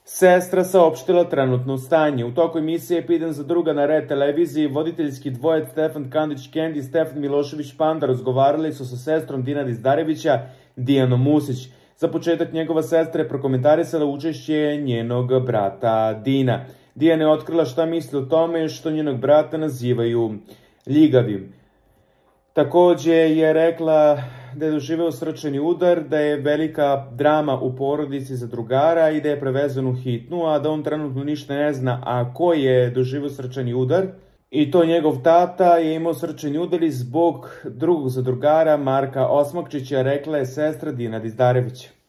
Sestra saopštila trenutno stanje. U toku emisije Pitam za druga na Red televiziji voditeljski dvojac Stefan Kandić-Kendi i Stefan Milošević-Panda razgovarali su sa sestrom Dina Dizdarevića, Dijanom Musić. Za početak njegova sestra je prokomentarisala učešće njenog brata Dina. Dijana je otkrila šta misli o tome što njenog brata nazivaju ljigavim. Takođe je rekla da je doživeo srčani udar, da je velika drama u porodici za drugara i da je prevezen u hitnu, a da on trenutno ništa ne zna, a ko je doživeo srčani udar. I to njegov tata je imao srčani udar i zbog drugog zadrugara Marka Osmakčića, rekla je sestra Dina Dizdarevića.